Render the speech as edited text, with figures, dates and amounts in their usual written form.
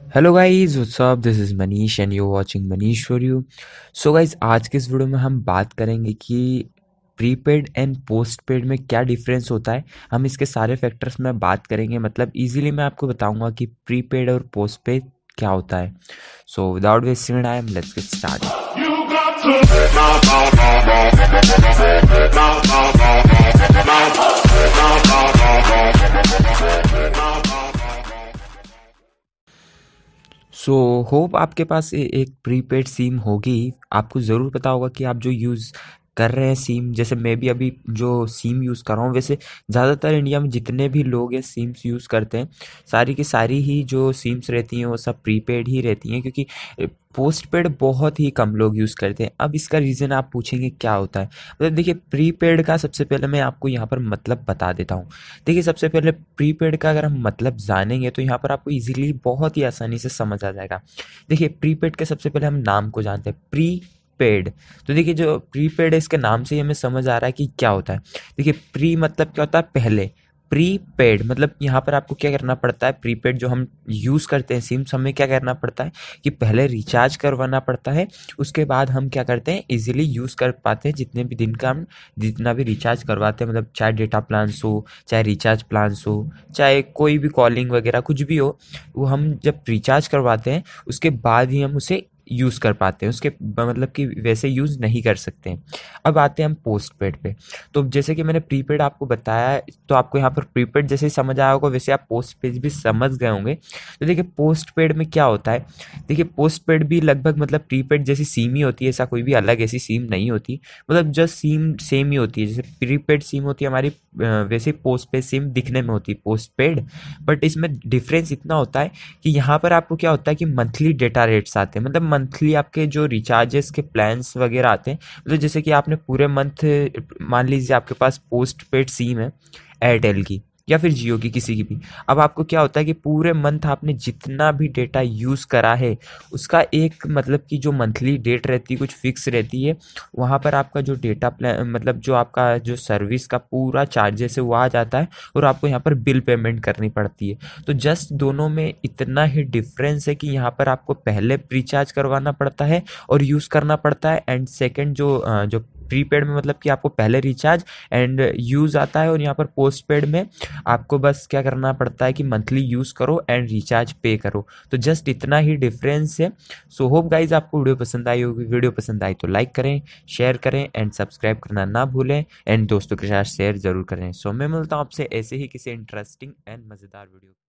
Hello guys, what's up, this is Manish and you watching Manish for you. So guys, आज के इस video में हम बात करेंगे कि प्रीपेड एंड पोस्टपेड में क्या डिफरेंस होता है। हम इसके सारे फैक्टर्स में बात करेंगे, मतलब इजीली मैं आपको बताऊंगा कि प्रीपेड और पोस्टपेड क्या होता है। So without wasting time, let's get started. So hope आपके पास एक प्रीपेड सिम होगी। आपको ज़रूर पता होगा कि आप जो यूज़ कर रहे हैं सिम, जैसे मैं भी अभी जो सिम यूज़ कर रहा हूँ, वैसे ज़्यादातर इंडिया में जितने भी लोग हैं सिम्स यूज़ करते हैं, सारी की सारी ही जो सिम्स रहती हैं वो सब प्रीपेड ही रहती हैं, क्योंकि पोस्टपेड बहुत ही कम लोग यूज़ करते हैं। अब इसका रीज़न आप पूछेंगे क्या होता है। मतलब देखिए, प्रीपेड का सबसे पहले मैं आपको यहाँ पर मतलब बता देता हूँ। देखिए, सबसे पहले प्रीपेड का अगर हम मतलब जानेंगे तो यहाँ पर आपको इजीली बहुत ही आसानी से समझ आ जाएगा। देखिए, प्रीपेड के सबसे पहले हम नाम को जानते हैं, प्रीपेड। तो देखिए, जो प्रीपेड है इसके नाम से ही हमें समझ आ रहा है कि क्या होता है। देखिए, प्री मतलब क्या होता है, पहले। प्रीपेड मतलब यहाँ पर आपको क्या करना पड़ता है, प्रीपेड जो हम यूज़ करते हैं सिम्स, हमें क्या करना पड़ता है कि पहले रिचार्ज करवाना पड़ता है। उसके बाद हम क्या करते हैं, इजीली यूज़ कर पाते हैं जितने भी दिन का हम जितना भी रिचार्ज करवाते हैं, मतलब चाहे डेटा प्लान्स हो, चाहे रिचार्ज प्लान्स हो, चाहे कोई भी कॉलिंग वगैरह कुछ भी हो, वो हम जब रिचार्ज करवाते हैं उसके बाद ही हम उसे यूज़ कर पाते हैं। उसके मतलब कि वैसे यूज़ नहीं कर सकते हैं। अब आते हैं हम पोस्टपेड पे। तो जैसे कि मैंने प्रीपेड आपको बताया है, तो आपको यहाँ पर प्रीपेड जैसे ही समझ आया होगा, वैसे आप पोस्टपेड भी समझ गए होंगे। तो देखिए, पोस्टपेड में क्या होता है। देखिए, पोस्टपेड भी लगभग मतलब प्रीपेड जैसी सिम ही होती है, ऐसा कोई भी अलग ऐसी सिम नहीं होती। मतलब जस्ट सिम सेम ही होती है। जैसे प्रीपेड सिम होती है हमारी, वैसे पोस्टपेड सिम दिखने में होती है पोस्टपेड। बट इसमें डिफरेंस इतना होता है कि यहाँ पर आपको क्या होता है कि मंथली डेटा रेट्स आते हैं, मतलब मंथली आपके जो रिचार्जेस के प्लान्स वगैरह आते हैं। मतलब जैसे कि आपने पूरे मंथ, मान लीजिए आपके पास पोस्टपेड सिम है एयरटेल की या फिर जियो की, किसी की भी। अब आपको क्या होता है कि पूरे मंथ आपने जितना भी डेटा यूज़ करा है उसका एक मतलब कि जो मंथली डेट रहती है कुछ फिक्स रहती है। वहाँ पर आपका जो डेटा प्लान, मतलब जो आपका जो सर्विस का पूरा चार्जेस है वो आ जाता है, और आपको यहाँ पर बिल पेमेंट करनी पड़ती है। तो जस्ट दोनों में इतना ही डिफरेंस है कि यहाँ पर आपको पहले रिचार्ज करवाना पड़ता है और यूज़ करना पड़ता है, एंड सेकंड जो प्रीपेड में मतलब कि आपको पहले रिचार्ज एंड यूज़ आता है, और यहाँ पर पोस्टपेड में आपको बस क्या करना पड़ता है कि मंथली यूज़ करो एंड रिचार्ज पे करो। तो जस्ट इतना ही डिफरेंस है। सो होप गाइज आपको वीडियो पसंद आई होगी। वीडियो पसंद आई तो लाइक करें, शेयर करें एंड सब्सक्राइब करना ना भूलें, एंड दोस्तों के साथ शेयर जरूर करें। सो मैं मिलता हूँ आपसे ऐसे ही किसी इंटरेस्टिंग एंड मज़ेदार वीडियो।